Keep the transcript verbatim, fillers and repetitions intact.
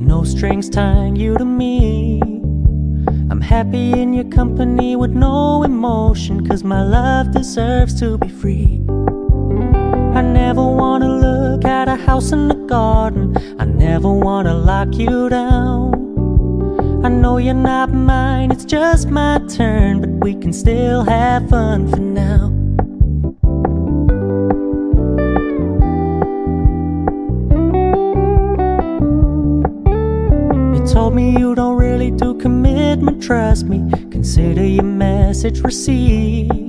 no strings tying you to me. I'm happy in your company with no emotion, 'cause my love deserves to be free. I never wanna look at a house in the garden, I never wanna lock you down. I know you're not mine, it's just my turn, but we can still have fun for now. You told me you don't really do commitment, trust me, consider your message received.